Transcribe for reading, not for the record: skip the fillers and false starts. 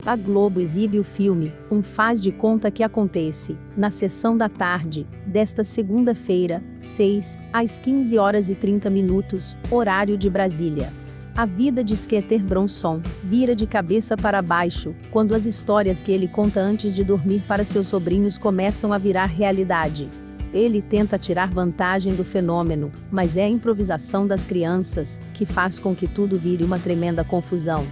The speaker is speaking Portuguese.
A Globo exibe o filme Um Faz de Conta que Acontece, na sessão da tarde, desta segunda-feira, 6, às 15h30, horário de Brasília. A vida de Skeeter Bronson vira de cabeça para baixo, quando as histórias que ele conta antes de dormir para seus sobrinhos começam a virar realidade. Ele tenta tirar vantagem do fenômeno, mas é a improvisação das crianças que faz com que tudo vire uma tremenda confusão.